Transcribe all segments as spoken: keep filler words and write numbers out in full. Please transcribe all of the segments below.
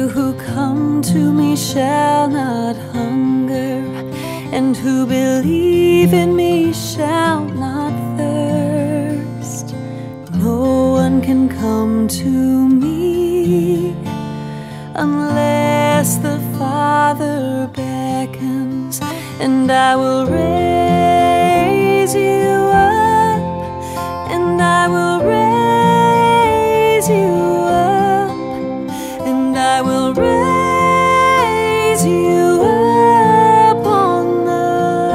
you who come to me shall not hunger, and who believe in me shall not thirst. No one can come to me unless the Father beckons, and I will raise you up, and I will raise you up, and I will raise you up on the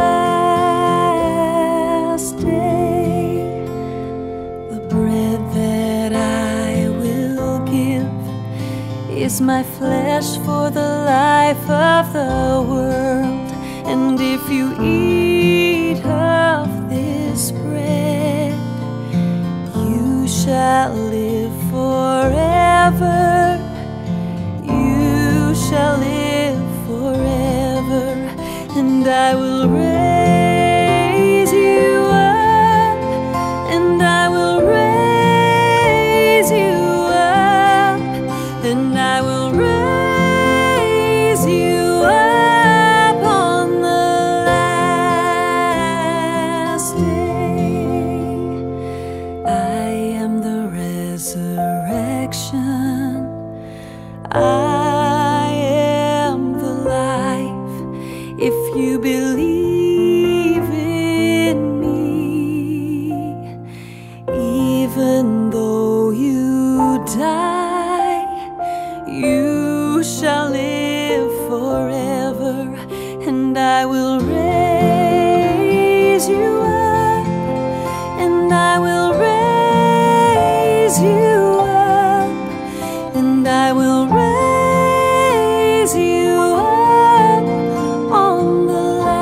last day. The bread that I will give is my flesh for the life of the world, and if you eat of this bread, you shall live forever. You shall live forever, and I will raise you up, and I will raise you up, and I will raise you up on the last day. I am the resurrection, I am the life. If you believe in me, even though you die, you shall live forever, and I will raise you up, and I will raise you up, and I will raise you up on the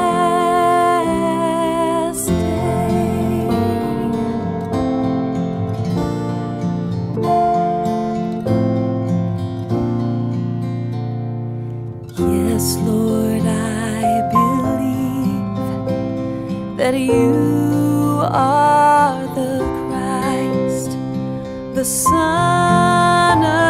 last day. Yes, Lord, I believe that you are the Christ, the Son of